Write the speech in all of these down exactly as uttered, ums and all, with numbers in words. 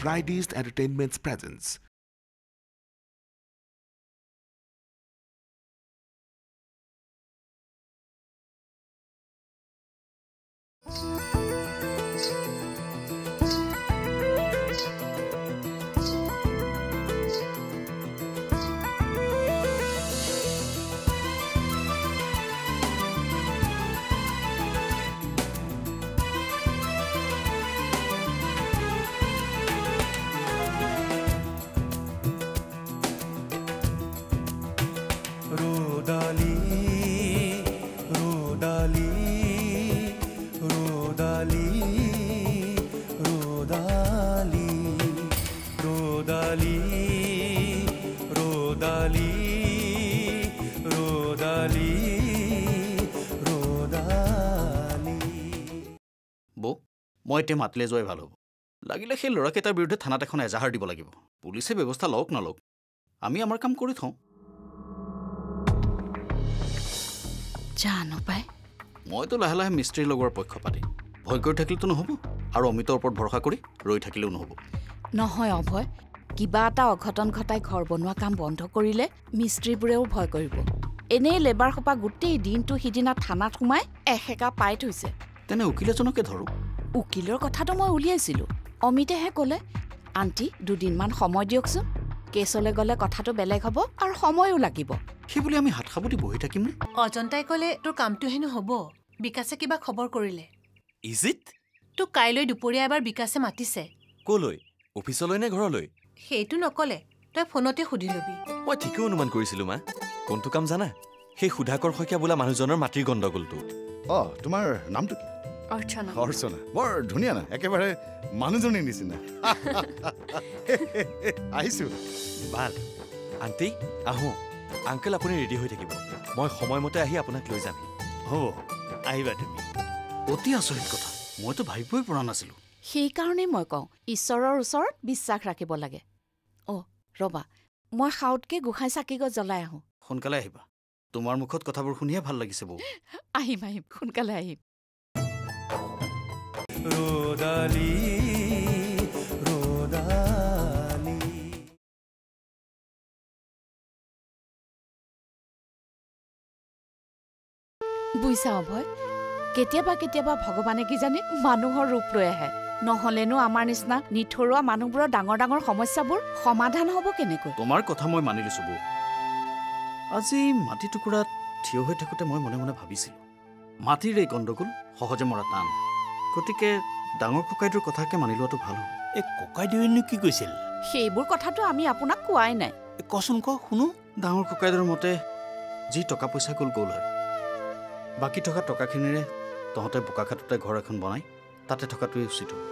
Brighteast Entertainment's presence. মই এতিয়া মাতিলে যোৱাই ভাল হ'ব লাগিলে সেই ল'ৰাকেইটাৰ বিৰুদ্ধে থানাত এখন এজাহাৰ দিব লাগিব পুলিচে ব্যৱস্থা লওক নলওক আমি আমাৰ কাম কৰি থওঁ জানো পাই মইতো লাহে লাহে মিস্ত্ৰী লগৰ পক্ষপাতী ভয় কৰি থাকিলেতো নহ'ব আৰু অমিতৰ ওপৰত ভৰসা কৰি ৰৈ থাকিলেও নহ'ব নহয় অভয় কিবা এটা অঘটন ঘটাই ঘৰ বনোৱা কাম বন্ধ কৰিলে মিস্ত্ৰীবোৰেও ভয় কৰিব এনেই লেবাৰ সোপা গোটেই দিনটো সিদিনা থানাত সোমাই এহেকা পাই থৈছে তেনে উকিল এজনকে ধৰো উকিলৰ কথাটো মই উলিয়াইছিলোঁ অমিতেহে ক'লে আণ্টি দুদিনমান সময় দিয়কচোন কেছলৈ গ'লে কথাটো বেলেগ হ'ব আৰু সময়ো লাগিব সেই বুলি আমি হাত সাবতি বহি থাকিম নে অজন্তাই ক'লে তোৰ কামটো হেনো হ'ব বিকাশে কিবা খবৰ কৰিলে ইজ ইট তোক কাইলৈ দুপৰীয়া এবাৰ বিকাশে মাতিছে ক'লৈ অফিচলৈ নে ঘৰলৈ সেইটো নকলে তই ফোনতে সুধি লবি মই ঠিকেই অনুমান কৰিছিলোঁ মা কোনটো কাম জানা সেই সুধাকৰ শইকীয়া বোলা মানুহজনৰ মাটিৰ গণ্ডগোলটো অ তোমাৰ নামটো কি অৰ্চনা অৰ্চনা বৰ ধুনীয়া না একেবাৰে মানুহজনীৰ নিচিনা আহিছোঁ ভাল আণ্টি আহোঁ আংকেল আপুনি ৰেডি হৈ থাকিব মই সময়মতে আহি আপোনাক লৈ যাম হ'ব আহিবা তুমি অতি আচৰিত কথা মইতো ভাবিবই পৰা নাছিলোঁ সেইকাৰণেই মই কওঁ ঈশ্বৰৰ ওচৰত বিশ্বাস ৰাখিব লাগে অ' ৰবা মই সাউতকে গোসাঁই চাকিগছ জ্বলাই আহোঁ সোনকালে আহিবা তোমাৰ মুখত কথাবোৰ শুনিয়ে ভাল লাগিছে বৌ আহিম আহিম সোনকালে আহিম ৰোদালি ৰোদালি বুইছা অভয় কেতিয়াবা কেতিয়াবা ভগৱানে কি জানে মানুহৰ ৰূপ লৈ আহে নহলেনো আমাৰ নিচিনা নিথৰুৱা মানুহবোৰৰ ডাঙৰ ডাঙৰ সমস্যাবোৰ সমাধান হ'ব কেনেকৈ তোমাৰ কথা মই মানি লৈছোঁ বৌ আজি মাটি টুকুৰাত থিয় হৈ থাকোঁতে মই মনে মনে ভাবিছিলোঁ মাটিৰ এই গণ্ডগোল সহজে মৰা টান গতিকে ডাঙৰ ককাইদেউৰ কথাকে মানি লোৱাটো ভাল হ'ব এই ককাইদেউনো কি কৈছিল সেইবোৰ কথাটো আমি আপোনাক কোৱাই নাই কচোন ক শুনো ডাঙৰ ককাইদেউৰ মতে যি টকা পইচা গ'ল গ'ল আৰু বাকী থকা টকাখিনিৰে তহঁতে বোকাখাটতে ঘৰ এখন বনাই তাতে থকাটোৱেই উচিত হ'ব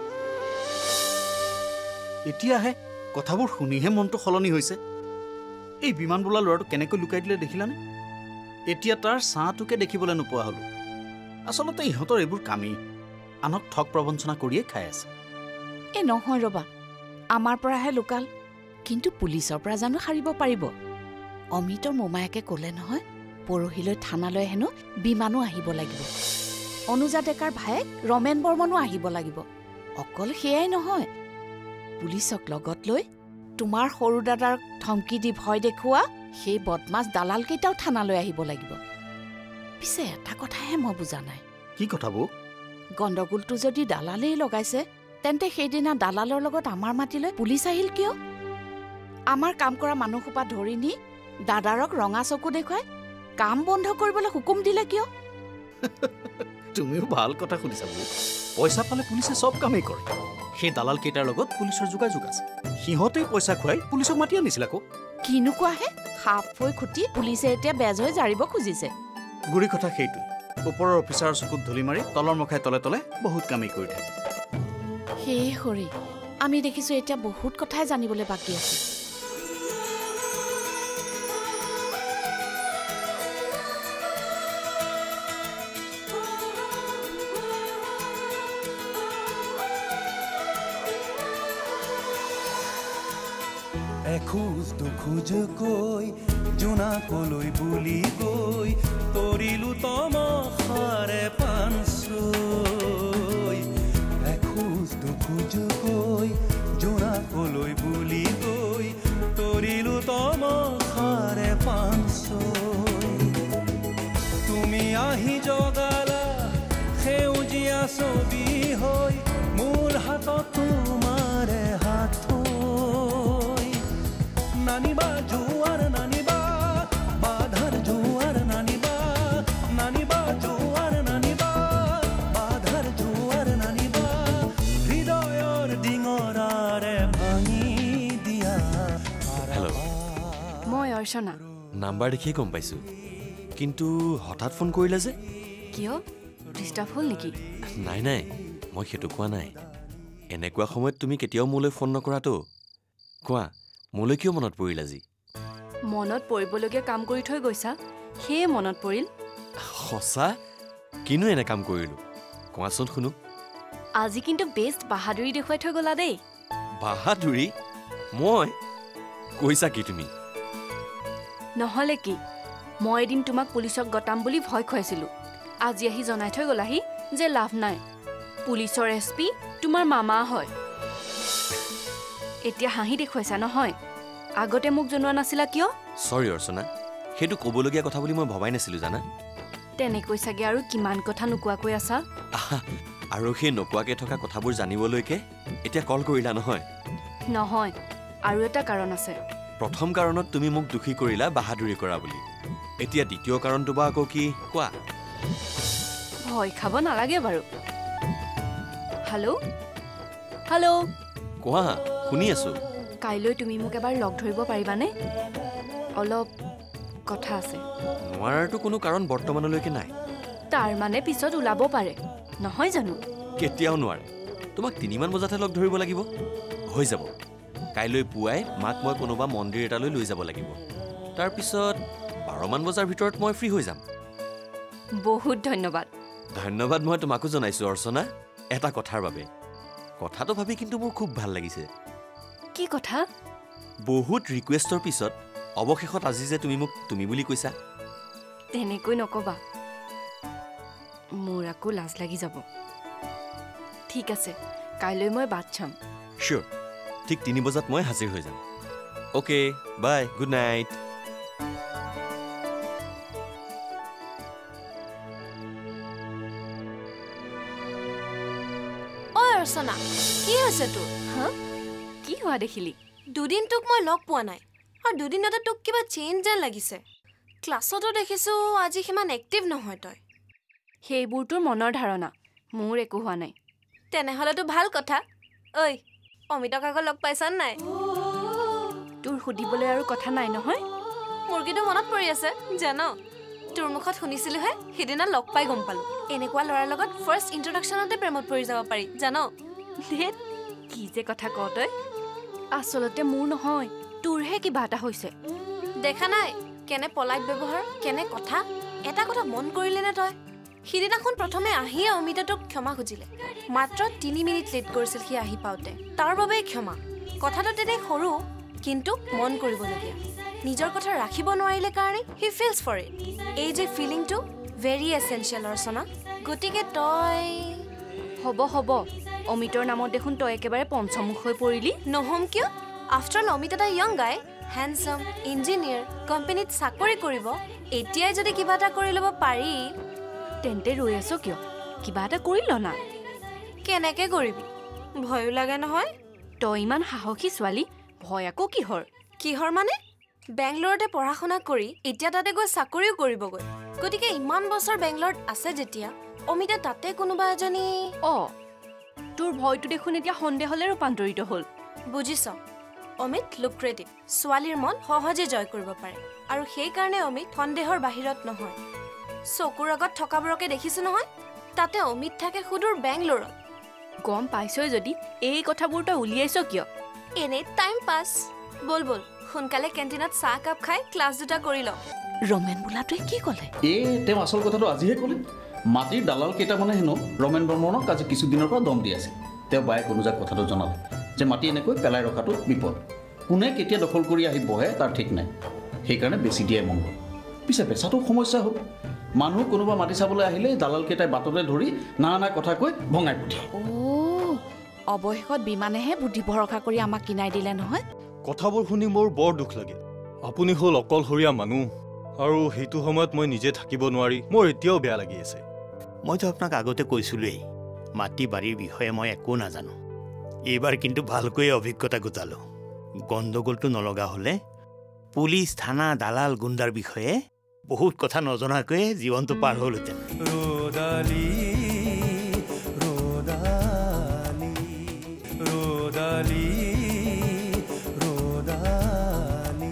এতিয়াহে কথাবোৰ শুনিহে মনটো সলনি হৈছে এই বিমান বোলা ল'ৰাটো কেনেকৈ লুকাই দিলে দেখিলানে এতিয়া তাৰ ছাঁটোকে দেখিবলৈ নোপোৱা হ'লো আচলতে ইহঁতৰ এইবোৰ কামেই আনক ঠগ প্ৰবঞ্চনা কৰিয়ে খাই আছে এই নহয় ৰবা আমাৰ পৰাহে লোকাল কিন্তু পুলিচৰ পৰা জানো সাৰিব পাৰিব অমিতৰ মোমায়েকে ক'লে নহয় পৰহিলৈ থানালৈ হেনো বিমানো আহিব লাগিব অনুজা ডেকাৰ ভায়েক ৰমেন বৰ্মনো আহিব লাগিব অকল সেয়াই নহয় পুলিচক লগত লৈ তোমাৰ সৰু দাদাৰ ধমকি দি ভয় দেখুওৱা সেই বদমাছ দালালকেইটাও থানালৈ আহিব লাগিব পিছে এটা কথাহে মই বুজা নাই কি কথা বৌ গণ্ডগোলটো যদি দালালেই লগাইছে তেন্তে সেইদিনা দালালৰ লগত আমাৰ মাতিলৈ পুলিচ আহিল কিয় আমাৰ কাম কৰা মানুহসোপা ধৰি নি দাদাৰক ৰঙা চকু দেখুৱাই কাম বন্ধ কৰিবলৈ হুকুম দিলে কিয় তুমিও ভাল কথা শুনিছা বৌ পইচা পালে পুলিচে চব কামেই কৰে সেই দালাল কেইটাৰ লগত পুলিচৰ যোগাযোগ আছে সিহঁতেই পইচা খুৱাই পুলিচক মাতি আনিছিল আকৌ কিনো কোৱাহে সাপ হৈ খুটি পুলিচে এতিয়া বেজ হৈ জাৰিব খুজিছে গুৰি কথা সেইটোৱে ওপৰৰ অফিচাৰৰ চকুত ধূলি মাৰি তলৰ মুখাই তলে তলে বহুত কামেই কৰি থাকে হে হৰি আমি দেখিছো এতিয়া বহুত কথাই জানিবলৈ বাকী আছে এখোজ দুখোজ কৈ জোনাকলৈ বুলি গৈ তৰিলো তমসাৰে পানচৈ এখোজ দুখোজ খোজকৈ জোনাকলৈ বুলি গৈ তৰিলো তমসাৰে পাঞ্চৈ তুমি আহি জগালা সেউজীয়া ছবি হৈ মোৰ হাতত তোমাৰে হাত থৈ নানিবা জোৱাৰ নানিবা বাধাৰ জোৱাৰ নানিবা নানিবা জোৱাৰ নানিবা বাধাৰ জোৱাৰ নানিবা হৃদয়ৰ ডিঙৰাৰে ভাঙি দিয়া হেল্ল' মই অৰ্চনা নাম্বাৰ দেখিয়ে গম পাইছোঁ কিন্তু হঠাৎ ফোন কৰিলে যে কিয় ডিষ্টাৰ্ব হ'ল নেকি নাই নাই মই সেইটো কোৱা নাই এনেকুৱা সময়ত তুমি কেতিয়াও মোলৈ ফোন নকৰাতো কোৱা মোলৈ কিয় মনত পৰিল আজি মনত পৰিবলগীয়া কাম কৰি থৈ গৈছা সেয়ে মনত পৰিল সঁচা কিনো এনে কাম কৰিলোঁ কোৱাচোন শুনো আজি কিন্তু বেষ্ট বাহাদুৰি দেখুৱাই থৈ গ'লা দেই বাহাদুৰি মই কৈছা কি তুমি নহ'লে কি মই এদিন তোমাক পুলিচক গতাম বুলি ভয় খুৱাইছিলোঁ আজি আহি জনাই থৈ গ'লাহি যে লাভ নাই পুলিচৰ এছ পি তোমাৰ মামা হয় এতিয়া হাঁহি দেখুৱাইছা নহয় আগতে মোক জনোৱা নাছিলা কিয় চৰি অৰ্চনা সেইটো ক'বলগীয়া কথা বুলি মই ভবাই নাছিলোঁ জানা তেনেকৈ চাগে আৰু কিমান কথা নোকোৱাকৈ আছা আৰু সেই নোকোৱাকৈ থকা কথাবোৰ জানিবলৈকে এতিয়া কল কৰিলা নহয় নহয় আৰু এটা কাৰণ আছে প্ৰথম কাৰণত তুমি মোক দুখী কৰিলা বাহাদুৰি কৰা বুলি এতিয়া দ্বিতীয় কাৰণটো বা আকৌ কি কোৱা ভয় খাব নালাগে বাৰু হেল্ল' হেল্ল' কোৱা শুনি আছোঁ কাইলৈ তুমি মোক এবাৰ লগ ধৰিব পাৰিবানে অলপ কথা আছে নোৱাৰাৰতো কোনো কাৰণ বৰ্তমানলৈকে নাই তাৰ মানে পিছত ওলাব পাৰে নহয় জানো কেতিয়াও নোৱাৰে তোমাক তিনিমান বজাতহে লগ ধৰিব লাগিব হৈ যাব কাইলৈ পুৱাই মাক মই কোনোবা মন্দিৰ এটালৈ লৈ যাব লাগিব তাৰপিছত বাৰমান বজাৰ ভিতৰত মই ফ্ৰী হৈ যাম বহুত ধন্যবাদ ধন্যবাদ মই তোমাকো জনাইছোঁ অৰ্চনা এটা কথাৰ বাবে কথাটো ভাবি কিন্তু মোৰ খুব ভাল লাগিছে কি কথা বহুত ৰিকুৱেষ্টৰ পিছত অৱশেষত আজি যে তুমি মোক তুমি বুলি কৈছা তেনেকৈ নকবা মোৰ আকৌ লাজ লাগি যাব ঠিক আছে কাইলৈ মই বাট চাম চিয়'ৰ ঠিক তিনি বজাত মই হাজিৰ হৈ যাম okay bye good night Archana কি হৈছে তোৰ হা কি হোৱা দেখিলি দুদিন তোক মই লগ পোৱা নাই আৰু দুদিনতে তোক কিবা চেঞ্জ যেন লাগিছে ক্লাছতো দেখিছোঁ আজি সিমান এক্টিভ নহয় তই সেইবোৰ তোৰ মনৰ ধাৰণা মোৰ একো হোৱা নাই তেনেহ'লেতো ভাল কথা ঐ অমিতক আকৌ লগ পাইছা নাই তোৰ সুধিবলৈ আৰু কথা নাই নহয় মোৰ কিন্তু মনত পৰি আছে জান তোৰ মুখত শুনিছিলোঁহে সিদিনা লগ পাই গম পালোঁ এনেকুৱা ল'ৰাৰ লগত ফাৰ্ষ্ট ইন্ট্ৰডাকশ্যনতে প্ৰেমত পৰি যাব পাৰি জান ধেত কি যে কথা কওঁ তই আচলতে মোৰ নহয় তোৰহে কিবা এটা হৈছে দেখা নাই কেনে পলাইট ব্যৱহাৰ কেনে কথা এটা কথা মন কৰিলে নে তই সিদিনাখন প্ৰথমে আহিয়ে অমিতা তোক ক্ষমা খুজিলে মাত্ৰ তিনি মিনিট লেট কৰিছিল সি আহি পাওঁতে তাৰ বাবেই ক্ষমা কথাটো তেনেই সৰু কিন্তু মন কৰিবলগীয়া নিজৰ কথা ৰাখিব নোৱাৰিলে কাৰণে হি ফিলছ ফৰ ইট এই যে ফিলিংটো ভেৰি এছেঞ্চিয়েল অৰ্চনা গতিকে তই হ'ব হ'ব অমিতৰ নামত দেখোন তই একেবাৰে পঞ্চমুখ হৈ পৰিলি নহ'ম কিয় আফটাৰ অল অমিত এটা য়ং গাই হেণ্ডচাম ইঞ্জিনিয়াৰ কোম্পানীত চাকৰি কৰিব এতিয়াই যদি কিবা এটা কৰি ল'ব পাৰি তেন্তে ৰৈ আছ কিয় কিবা এটা কৰি ল না কেনেকৈ কৰিবি ভয়ো লাগে নহয় তই ইমান সাহসী ছোৱালী ভয় আকৌ কিহৰ কিহৰ মানে বেংগলোৰতে পঢ়া শুনা কৰি এতিয়া তাতে গৈ চাকৰিও কৰিবগৈ গতিকে ইমান বছৰ বেংগলোৰত আছে যেতিয়া অমিতা তাতে কোনোবা এজনী অঁ তোৰ ভয়টো দেখোন এতিয়া সন্দেহলৈ ৰূপান্তৰিত হ'ল বুজিছ অমিত লুক্ৰেটিভ ছোৱালীৰ মন সহজে জয় কৰিব পাৰে আৰু সেইকাৰণে অমিত সন্দেহৰ বাহিৰত নহয় চকুৰ আগত থকাবোৰকে দেখিছোঁ নহয় তাতে অমিত থাকে সুদূৰ বেংগলোৰত গম পাইছই যদি এই কথাবোৰ তই উলিয়াইছ কিয় এনেই টাইম পাছ বল বল সোনকালে কেণ্টিনত চাহ কাপ খাই ক্লাছ দুটা কৰি লওঁ ৰমেন বোলাটোৱে কি ক'লে এই তেওঁ আচল কথাটো আজিহে ক'লে মাটিৰ দালাল কেইটামানে হেনো ৰমেন বৰ্মনক আজি কিছুদিনৰ পৰা দম দি আছে তেওঁ বায়ে কোনোজাক কথাটো জনালে যে মাটি এনেকৈ পেলাই ৰখাটো বিপদ কোনে কেতিয়া দখল কৰি আহি বহে তাৰ ঠিক নাই সেইকাৰণে বেছি দিয়াই মংগল পিছে বেচাটো সমস্যা হ'ল মানুহ কোনোবা মাটি চাবলৈ আহিলে দালাল কেইটাই বাটতে ধৰি নানা কথা কৈ ভঙাই পঠিয়ায় অ' অৱশেষত বিমানেহে বুদ্ধি ভৰসা কৰি আমাক কিনাই দিলে নহয়। কথাবোৰ শুনি মোৰ বৰ দুখ লাগে। আপুনি হ'ল অকলশৰীয়া মানুহ আৰু সেইটো সময়ত মই নিজে থাকিব নোৱাৰি মোৰ এতিয়াও বেয়া লাগি আছে। মইতো আপোনাক আগতে কৈছিলোৱেই মাটি বাৰীৰ বিষয়ে মই একো নাজানো। এইবাৰ কিন্তু ভালকৈ অভিজ্ঞতা গোটালো। গণ্ডগোলটো নলগা হ'লে পুলিচ থানা দালাল গুণ্ডাৰ বিষয়ে বহুত কথা নজনাকৈয়ে জীৱনটো পাৰ হ'লহেঁতেন। ৰ'দালি ৰ'দালি ৰ'দালি ৰ'দালি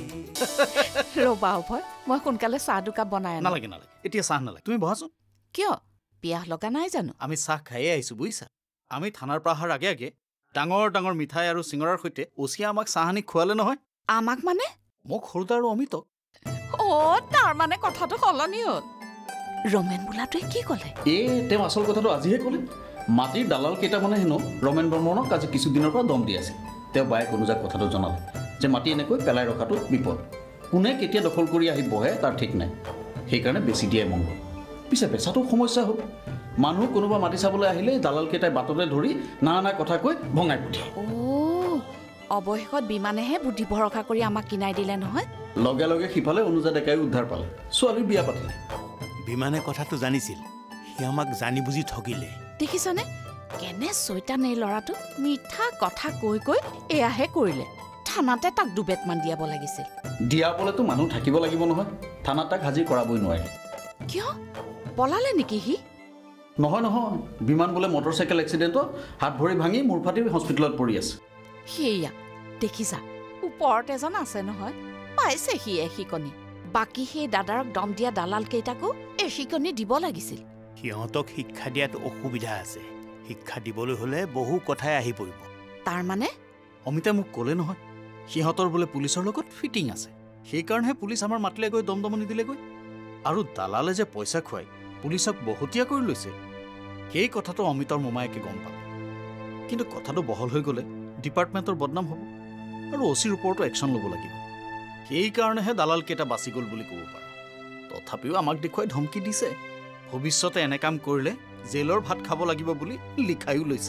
ৰ'বা অভয়, মই সোনকালে চাহ দুকাপ বনাই আনো। নালাগে নালাগে, এতিয়া চাহ নালাগে, তুমি বহাচোন। কিয়? পিয়াহ লগা নাই জানো? আমি চাহ খায়ে আহিছোঁ বুজিছা। আমি থানাৰ পৰা অহাৰ আগে আগে ডাঙৰ ডাঙৰ মিঠাই আৰু চিঙৰাৰ সৈতে অচিয়া আমাক চাহ আনি খুৱালে নহয়। আমাক মানে? মোক সৰুদা আৰু অমিতক। অ' তাৰ মানে কথাটো সলনি হ'ল। ৰমেন বোলাটোৱে কি ক'লে? এই তেওঁ আচল কথাটো আজিহে ক'লে। মাটিৰ দালাল কেইটামানে হেনো ৰমেন বৰ্মনক আজি কিছুদিনৰ পৰা দম দি আছে। তেওঁ বায়েক অনুযায়ী কথাটো জনালে যে মাটি এনেকৈ পেলাই ৰখাটো বিপদ। কোনে কেতিয়া দখল কৰি আহি বহে তাৰ ঠিক নাই, সেইকাৰণে বেছি দিয়াই মংগল। পিছে বেচাটো সমস্যা হ'ল। মানুহ কোনোবা মাটি চাবলৈ আহিলে দালালকেইটাই বাটতে ধৰি নানা কথা কৈ ভঙাই পঠিয়ায়। অ' অৱশেষত বিমানেহে বুদ্ধি ভৰসা কৰি আমাক কিনাই দিলে নহয়। লগে লগে সিফালে অনুজা ডেকাই উদ্ধাৰ পালে, ছোৱালীৰ বিয়া পাতিলে। বিমানে কথাটো জানিছিল, সি আমাক জানি বুজি ঠগিলে। দেখিছানে কেনে চৈতান এই ল'ৰাটো? মিঠা কথা কৈ কৈ এয়াহে কৰিলে। থানাতে তাক দুবেটমান দিয়াব লাগিছিল। দিয়াবলেতো মানুহ থাকিব লাগিব নহয়। থানাত তাক হাজিৰ কৰাবই নোৱাৰিলে। কিয়? পলালে নেকি সি? নহয় নহয়, বিমান বোলে মটৰ চাইকেল এক্সিডেণ্টত হাত ভৰি ভাঙি মূৰ ফাটি হস্পিটেলত পৰি আছে। সেয়া দেখিছা, ওপৰত এজন আছে নহয়, পাইছে সি এশিকনি। বাকী সেই দাদাৰক দম দিয়া দালাল কেইটাকো এশিকনি দিব লাগিছিল। সিহঁতক শিক্ষা দিয়াত অসুবিধা আছে। শিক্ষা দিবলৈ হ'লে বহু কথাই আহি পৰিব। তাৰ মানে? অমিতাই মোক ক'লে নহয়, সিহঁতৰ বোলে পুলিচৰ লগত ফিটিং আছে। সেইকাৰণেহে পুলিচ আমাৰ মাতিলে গৈ দম দমনি দিলেগৈ। আৰু দালালে যে পইচা খুৱাই পুলিচক বহতীয়া কৰি লৈছে, সেই কথাটো অমিতৰ মোমায়েকে গম পালে। কিন্তু কথাটো বহল হৈ গ'লে ডিপাৰ্টমেণ্টৰ বদনাম হ'ব আৰু অচিৰ ওপৰতো একশ্যন ল'ব লাগিব। সেইকাৰণেহে দালালকেইটা বাচি গ'ল বুলি ক'ব পাৰা। তথাপিও আমাক দেখুৱাই ধমকি দিছে, ভৱিষ্যতে এনে কাম কৰিলে জেলৰ ভাত খাব লাগিব বুলি লিখায়ো লৈছে।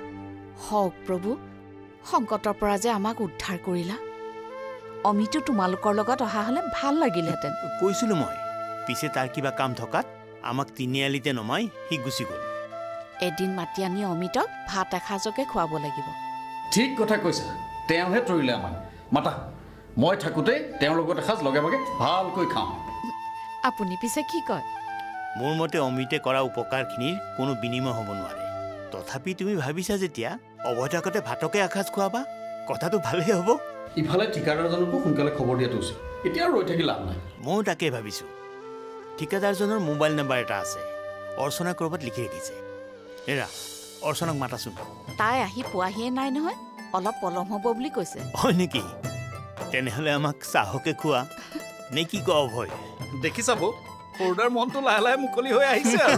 হওক প্ৰভু, সংকটৰ পৰা যে আমাক উদ্ধাৰ কৰিলা। অমিতো তোমালোকৰ লগত অহা হ'লে ভাল লাগিলহেঁতেন। কৈছিলোঁ মই, পিছে তাৰ কিবা কাম থকাত আমাক তিনিআলিতে নমাই সি গুচি গ'ল। এদিন মাতি আনি অমিতক ভাত এসাঁজকে খুৱাব লাগিব। ঠিক কথা কৈছা, তেওঁহে তৰিলে আমাক। মাতা, মই থাকোঁতে তেওঁৰ লগত এসাঁজ লগে ভাগে ভালকৈ খাওঁ। আপুনি পিছে কি কয়? মোৰ মতে অমিতে কৰা উপকাৰখিনিৰ কোনো বিনিময় হ'ব নোৱাৰে। তথাপি তুমি ভাবিছা যেতিয়া অবৈধ আগতে ভাতকে এসাঁজ খুৱাবা, কথাটো ভালেই হ'ব। ইফালে ঠিকাদাৰজনকো সোনকালে খবৰ দিয়াটো উচিত। এতিয়া ৰৈ থাকি লাভ নাই। ময়ো তাকেই ভাবিছোঁ। ঠিকাদাৰজনৰ মোবাইল নম্বৰ এটা আছে, অৰ্চনা ক'ৰবাত লিখি ৰাখিছে। এৰা, অৰ্চনাক মাতাচোন। তাই আহি পোৱাহিয়ে নাই নহয়, অলপ পলম হ'ব বুলি কৈছে। হয় নেকি? তেনেহ'লে আমাক চাহকে খোৱা নে কি কওঁ? ভয় দেখি চাব, সৰুদাৰ মনটো লাহে লাহে মুকলি হৈ আহিছে আৰু।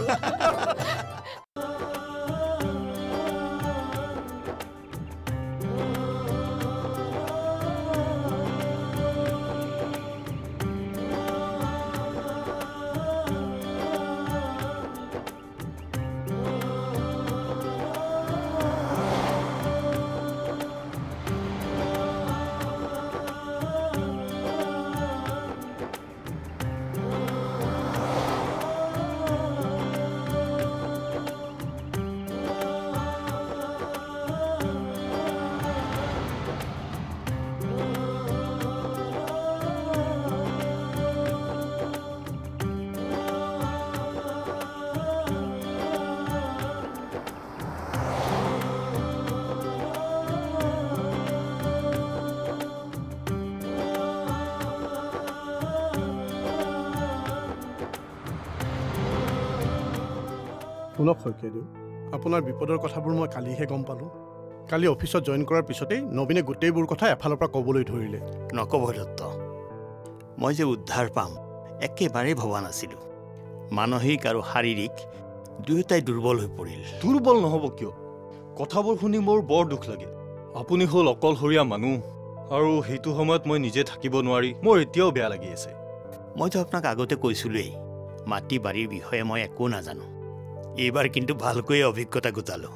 শুনক শইকীয়াদেউ, আপোনাৰ বিপদৰ কথাবোৰ মই কালিহে গম পালোঁ। কালি অফিচত জইন কৰাৰ পিছতেই নবীনে গোটেইবোৰ কথা এফালৰ পৰা ক'বলৈ ধৰিলে। নক'ব দত্ত, মই যে উদ্ধাৰ পাম একেবাৰে ভবা নাছিলোঁ। মানসিক আৰু শাৰীৰিক দুয়োটাই দুৰ্বল হৈ পৰিল। দুৰ্বল নহ'ব কিয়? কথাবোৰ শুনি মোৰ বৰ দুখ লাগে। আপুনি হ'ল অকলশৰীয়া মানুহ আৰু সেইটো সময়ত মই নিজে থাকিব নোৱাৰি মোৰ এতিয়াও বেয়া লাগি আছে। মইতো আপোনাক আগতে কৈছিলোৱেই মাটি বাৰীৰ বিষয়ে মই একো নাজানো। এইবাৰ কিন্তু ভালকৈ অভিজ্ঞতা গোটালোঁ।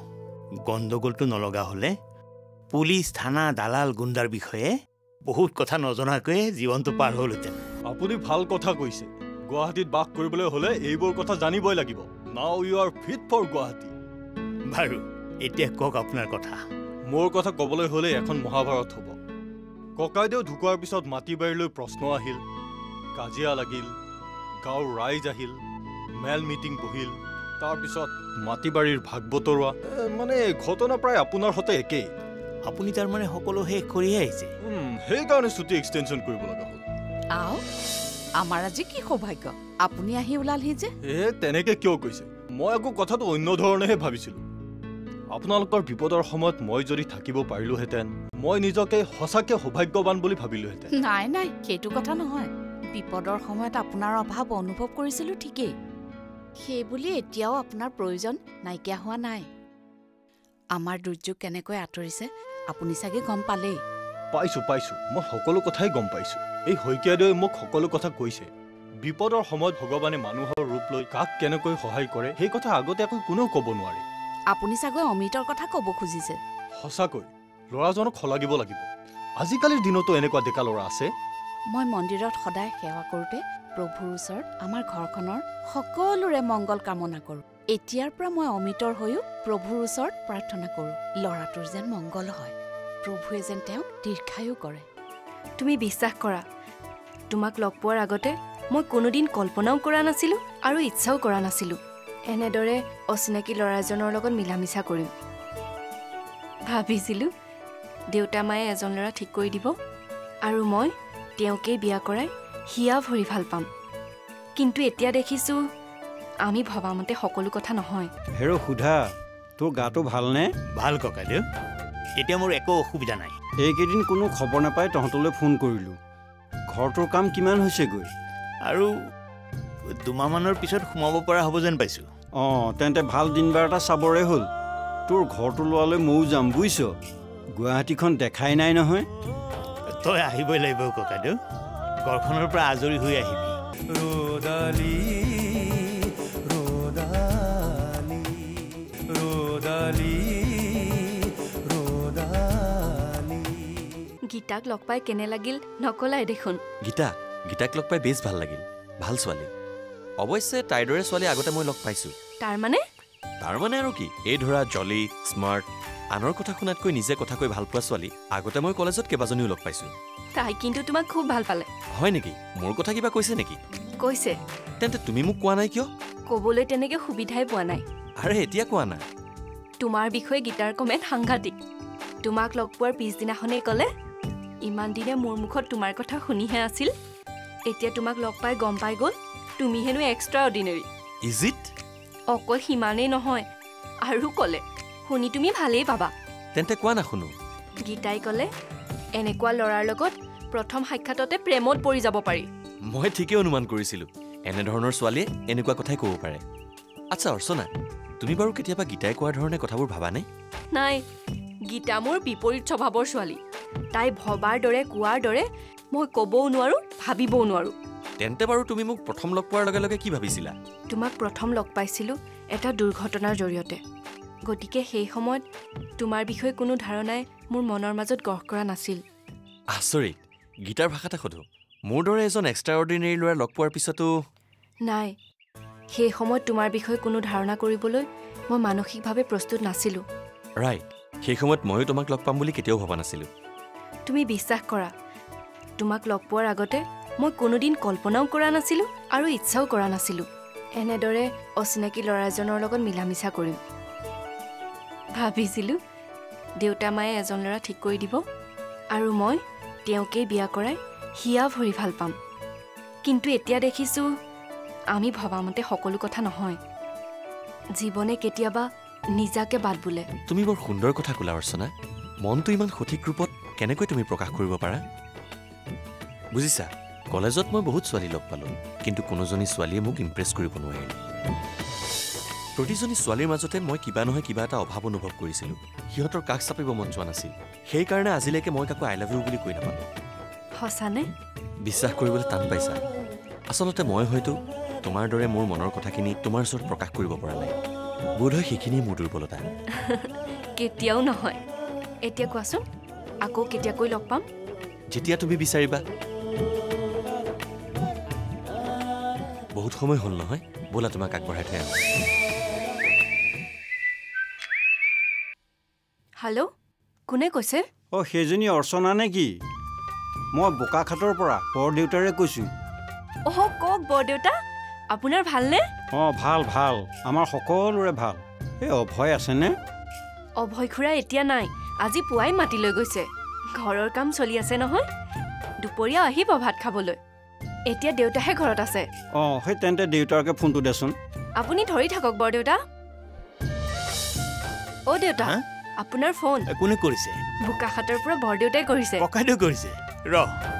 গণ্ডগোলটো নলগা হ'লে পুলিচ থানা দালাল গুণ্ডাৰ বিষয়ে বহুত কথা নজনাকৈয়ে জীৱনটো পাৰ হ'লহেঁতেন। আপুনি ভাল কথা কৈছে। গুৱাহাটীত বাস কৰিবলৈ হ'লে এইবোৰ কথা জানিবই লাগিব। Now you are fit for Guwahati. বাৰু এতিয়া কওক আপোনাৰ কথা। মোৰ কথা ক'বলৈ হ'লে এখন মহাভাৰত হ'ব। ককাইদেউ ঢুকোৱাৰ পিছত মাটি বাৰীলৈ প্ৰশ্ন আহিল, কাজিয়া লাগিল, গাঁৱৰ ৰাইজ আহিল, মেল মিটিং বহিল, তাৰপিছত মাটি বাৰীৰ ভাগ বতৰোৱা। মানে ঘটনা প্ৰায় আপোনাৰ সতে একেই। আপুনি তাৰমানে সকলো শেষ কৰিহে আহিছে? সেইকাৰণে ছুটি এক্সটেনশ্যন কৰিব লগা হ'ল। আও আমাৰ আজি কি সৌভাগ্য, আপুনি আহি ওলালহি যে। এ তেনেকে কিয় কৈছে? মই আকৌ কথাটো অন্য ধৰণেহে ভাবিছিলোঁ। আপোনালোকৰ বিপদৰ সময়ত মই যদি থাকিব পাৰিলোহেঁতেন, মই নিজকে সঁচাকে সৌভাগ্যৱান বুলি ভাবিলোহেঁতেন। নাই নাই, সেইটো কথা নহয়। বিপদৰ সময়ত আপোনাৰ অভাৱ অনুভৱ কৰিছিলোঁ ঠিকেই, সেইবুলি এতিয়াও আপোনাৰ প্ৰয়োজন নাইকিয়া হোৱা নাই। আমাৰ দুৰ্যোগ কেনেকৈ আঁতৰিছে আপুনি চাগে গম পালেই। পাইছোঁ পাইছোঁ, মই সকলো কথাই গম পাইছোঁ। এই শইকীয়াদেৱে মোক সকলো কথা কৈছে। বিপদৰ সময়ত ভগৱানে মানুহৰ ৰূপ লৈ কাক কেনেকৈ সহায় কৰে সেই কথা আগতীয়াকৈ কোনেও ক'ব নোৱাৰে। আপুনি চাগৈ অমিতৰ কথা ক'ব খুজিছে। সঁচাকৈ ল'ৰাজনক শলাগিব লাগিব। আজিকালিৰ দিনতো এনেকুৱা ডেকা ল'ৰা আছে। মই মন্দিৰত সদায় সেৱা কৰোঁতে প্ৰভুৰ ওচৰত আমাৰ ঘৰখনৰ সকলোৰে মংগল কামনা কৰোঁ। এতিয়াৰ পৰা মই অমিতৰ হৈও প্ৰভুৰ ওচৰত প্ৰাৰ্থনা কৰোঁ, ল'ৰাটোৰ যেন মংগল হয়, প্ৰভুৱে যেন তেওঁক দীৰ্ঘায়ু কৰে। তুমি বিশ্বাস কৰা, তোমাক লগ পোৱাৰ আগতে মই কোনোদিন কল্পনাও কৰা নাছিলোঁ আৰু ইচ্ছাও কৰা নাছিলোঁ এনেদৰে অচিনাকি ল'ৰা এজনৰ লগত মিলা মিছা কৰিম। ভাবিছিলোঁ দেউতা মায়ে এজন ল'ৰা ঠিক কৰি দিব আৰু মই তেওঁকেই বিয়া কৰাই হিয়া ভৰি ভাল পাম। কিন্তু এতিয়া দেখিছোঁ আমি ভবামতে সকলো কথা নহয়। হেৰ সুধা, তোৰ গাটো ভালনে? ভাল ককাইদেউ, এতিয়া মোৰ একো অসুবিধা নাই। এইকেইদিন কোনো খবৰ নাপাই তহঁতলৈ ফোন কৰিলোঁ। ঘৰটোৰ কাম কিমান হৈছেগৈ? আৰু দুমাহমানৰ পিছত সোমাব পৰা হ'ব যেন পাইছোঁ। অঁ, তেন্তে ভাল দিন বাৰ এটা চাবৰে হ'ল। তোৰ ঘৰটো লোৱালৈ ময়ো যাম বুজিছ। গুৱাহাটীখন দেখাই নাই নহয়। তই আহিবই লাগিব ককাইদেউ, ঘৰখনৰ পৰা আজৰি হৈ আহিবি। ৰ'দালি ৰ'দালি ৰ'দালি ৰ'দালি। গীতাক লগ পাই কেনে লাগিল নকলাই দেখোন। গীতা গীতাক লগ পাই বেছ ভাল লাগিল। ভাল ছোৱালী। অৱশ্যে তাইৰ দৰে ছোৱালী আগতে মই লগ পাইছোঁ। তাৰমানে তাৰমানে আৰু কি, এই ধৰা জলি, স্মাৰ্ট, আনৰ কথা শুনাতকৈ নিজে কথা কৈ ভাল পোৱা ছোৱালী আগতে মই কলেজত কেইবাজনীও লগ পাইছোঁ। তাই কিন্তু তোমাক খুব ভাল পালে। হয় নেকি? মোৰ কথা কিবা কৈছে নেকি? কৈছে। তেন্তে তুমি মোক কোৱা নাই কিয়? ক'বলৈ তেনেকৈ সুবিধাই পোৱা নাই। আৰে এতিয়া কোৱা না। তোমাৰ বিষয়ে গীতাৰ কমেণ্ট সাংঘাতিক। তোমাক লগ পোৱাৰ পিছদিনাখনেই ক'লে, ইমান দিনে মোৰ মুখত তোমাৰ কথা শুনিহে আছিল, এতিয়া তোমাক লগ পাই গম পাই গ'ল তুমি হেনো এক্সট্ৰা অৰ্ডিনেৰী। Is it? অকল সিমানেই নহয়, আৰু ক'লে শুনি তুমি ভালেই পাবা। তেন্তে কোৱা না শুনো। গীতাই ক'লে, এনেকুৱা ল'ৰাৰ লগত প্ৰথম সাক্ষাততে প্ৰেমত পৰি যাব পাৰি। মই ঠিকেই অনুমান কৰিছিলোঁ এনেধৰণৰ ছোৱালীয়ে এনেকুৱা কথাই ক'ব পাৰে। আচ্ছা অৰ্চনা, তুমি বাৰু কেতিয়াবা গীতাই কোৱাৰ ধৰণে কথাবোৰ ভাবানে? নাই, গীতা মোৰ বিপৰীত স্বভাৱৰ ছোৱালী। তাই ভবাৰ দৰে কোৱাৰ দৰে মই ক'বও নোৱাৰোঁ, ভাবিবও নোৱাৰোঁ। তেন্তে বাৰু তুমি মোক প্ৰথম লগ পোৱাৰ লগে লগে কি ভাবিছিলা? তোমাক প্ৰথম লগ পাইছিলোঁ এটা দুৰ্ঘটনাৰ জৰিয়তে। গতিকে সেই সময়ত তোমাৰ বিষয়ে কোনো ধাৰণাই মোৰ মনৰ মাজত গঢ় কৰা নাছিল। আচৰিত। গীতাৰ ভাষাতে সোধো, মোৰ দৰে এজন এক্সট্ৰা অৰ্ডিনেৰী ল'ৰা লগ পোৱাৰ পিছতো? নাই, সেই সময়ত তোমাৰ বিষয়ে কোনো ধাৰণা কৰিবলৈ মই মানসিকভাৱে প্ৰস্তুত নাছিলোঁ। ৰাইট, সেই সময়ত ময়ো তোমাক লগ পাম বুলি কেতিয়াও ভবা নাছিলোঁ। তুমি বিশ্বাস কৰা, তোমাক লগ পোৱাৰ আগতে মই কোনোদিন কল্পনাও কৰা নাছিলোঁ আৰু ইচ্ছাও কৰা নাছিলোঁ এনেদৰে অচিনাকি ল'ৰা এজনৰ লগত মিলা মিছা কৰিম। ভাবিছিলোঁ দেউতা মায়ে এজন ল'ৰা ঠিক কৰি দিব আৰু মই তেওঁকেই বিয়া কৰাই হিয়া ভৰি ভাল পাম। কিন্তু এতিয়া দেখিছোঁ আমি ভবামতে সকলো কথা নহয়। জীৱনে কেতিয়াবা নিজাকে বাট বোলে। তুমি বৰ সুন্দৰ কথা ক'লা অৰ্চনা। মনটো ইমান সঠিক ৰূপত কেনেকৈ তুমি প্ৰকাশ কৰিব পাৰা? বুজিছা, কলেজত মই বহুত ছোৱালী লগ পালোঁ, কিন্তু কোনোজনী ছোৱালীয়ে মোক ইমপ্ৰেছ কৰিব নোৱাৰিলে। প্ৰতিজনী ছোৱালীৰ মাজতে মই কিবা নহয় কিবা এটা অভাৱ অনুভৱ কৰিছিলোঁ। সিহঁতৰ কাষ চাপিব মন যোৱা নাছিল। সেইকাৰণে আজিলৈকে মই কাকো আই লাভ ইউ বুলি কৈ নাপালোঁ। সঁচানে? বিশ্বাস কৰিবলৈ টান পাইছা। আচলতে মই হয়তো তোমাৰ দৰে মোৰ মনৰ কথাখিনি তোমাৰ ওচৰত প্ৰকাশ কৰিব পৰা নাই। বোধহয় সেইখিনিয়ে মোৰ দুৰ্বলতা। কেতিয়াও নহয়। এতিয়া কোৱাচোন আকৌ কেতিয়াকৈ লগ পাম? যেতিয়া তুমি বিচাৰিবা। বহুত সময় হ'ল নহয়, ব'লা তোমাক আগবঢ়াই থৈ আহোঁ। হেল্ল', কোনে কৈছে? অ' সেইজনী অৰ্চনা নে কি? মই বোকাখাটৰ পৰা বৰদেউতাৰে কৈছোঁ। অহ, কওক বৰদেউতা, আপোনাৰ ভালনে? অঁ ভাল ভাল, আমাৰ সকলোৰে ভাল। এই অভয় আছেনে? অভয় খুৰা এতিয়া নাই, আজি পুৱাই মাতি লৈ গৈছে। ঘৰৰ কাম চলি আছে নহয়, দুপৰীয়া আহিব ভাত খাবলৈ। এতিয়া দেউতাহে ঘৰত আছে। অঁ সেই তেন্তে দেউতাকে ফোনটো দেচোন। আপুনি ধৰি থাকক বৰদেউতা। অ' দেউতা, আপোনাৰ ফোন। কোনে কৰিছে? বোকাখাটৰ পৰা বৰদেউতাই কৰিছে। ককাইদেউ কৰিছে? ৰ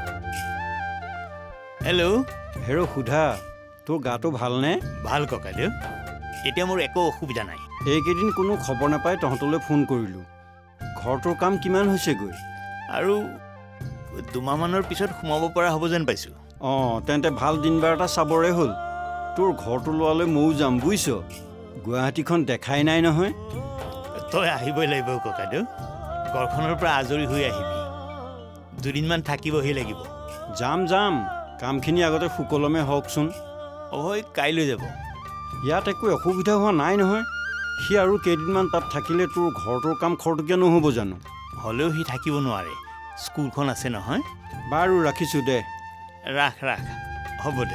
হেল্ল'। হেৰ' সুধা, তোৰ গাটো ভালনে? ভাল ককাইদেউ, এতিয়া মোৰ একো অসুবিধা নাই। এইকেইদিন কোনো খবৰ নাপাই তহঁতলৈ ফোন কৰিলোঁ। ঘৰটোৰ কাম কিমান হৈছেগৈ? আৰু দুমাহমানৰ পিছত সোমাব পৰা হ'ব যেন পাইছোঁ। অঁ তেন্তে ভাল দিন বাৰ এটা চাবৰে হ'ল। তোৰ ঘৰটো লোৱালৈ ময়ো যাম বুজিছ। গুৱাহাটীখন দেখাই নাই নহয়। তই আহিবই লাগিব ককাইদেউ, ঘৰখনৰ পৰা আজৰি হৈ আহিবি। দুদিনমান থাকিবহি লাগিব। যাম যাম, কামখিনি আগতে সুকলমে হওকচোন। অভয় কাইলৈ যাব। ইয়াত একো অসুবিধা হোৱা নাই নহয়। সি আৰু কেইদিনমান তাত থাকিলে তোৰ ঘৰটোৰ কাম খৰতকীয়া নহ'ব জানো? হ'লেও সি থাকিব নোৱাৰে, স্কুলখন আছে নহয়। বাৰু ৰাখিছোঁ দে। ৰাখ ৰাখ, হ'ব দে।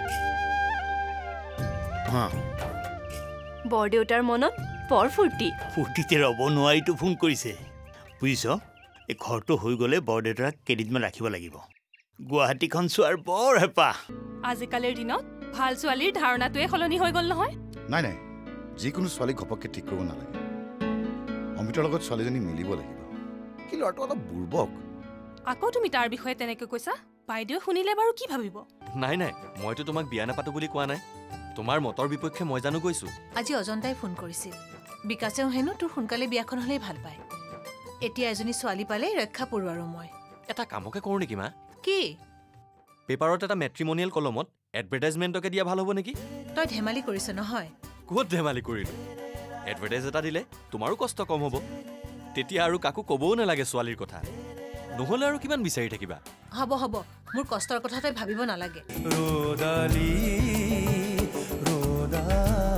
বৰদেউতাৰ মনত বৰ ফূৰ্তি। ফূৰ্তিতে ৰ'ব নোৱাৰিতো ফোন কৰিছে। বুজিছ, এই ঘৰটো হৈ গ'লে বৰদেউতাক কেইদিনমান ৰাখিব লাগিব। গুৱাহাটীখন চোৱাৰ বৰ হেঁপাহ। আজিকালিৰ দিনত ভাল ছোৱালীৰ ধাৰণাটোৱে সলনি হৈ গ'ল নহয়। নাই নাই, যিকোনো ছোৱালীক ঘপককৈ ঠিক কৰিব নালাগে। অমিতৰ লগত ছোৱালীজনী মিলিব লাগিব। কি ল'ৰাটো অলপ বুৰ্বক। আকৌ তুমি তাৰ বিষয়ে তেনেকৈ কৈছা? বাইদেৱে শুনিলে বাৰু কি ভাবিব? নাই নাই, মইতো তোমাক বিয়া নাপাতো বুলি কোৱা নাই। তোমাৰ মতৰ বিপক্ষে মই জানো কৈছোঁ। আজি অজন্তাই ফোন কৰিছিল। বিকাশেও হেনো তোৰ সোনকালে বিয়াখন হ'লেই ভাল পায়। এতিয়া এজনী ছোৱালী পালে ৰক্ষা পৰো আৰু মই। এটা কামকে কৰোঁ নেকি মা? কি? পেপাৰত এটা মেট্ৰিমনিয়েল কলমত এডভাৰটাইজমেণ্টকে দিয়া ভাল হ'ব নেকি? তই ধেমালি কৰিছ নহয়? ক'ত ধেমালি কৰিলোঁ? এডভাৰটাইজ এটা দিলে তোমাৰো কষ্ট কম হ'ব। তেতিয়া আৰু কাকো ক'বও নালাগে ছোৱালীৰ কথা। নহ'লে আৰু কিমান বিচাৰি থাকিবা? হ'ব হ'ব, মোৰ কষ্টৰ কথা তই ভাবিব নালাগে। ৰোদালি ৰোদা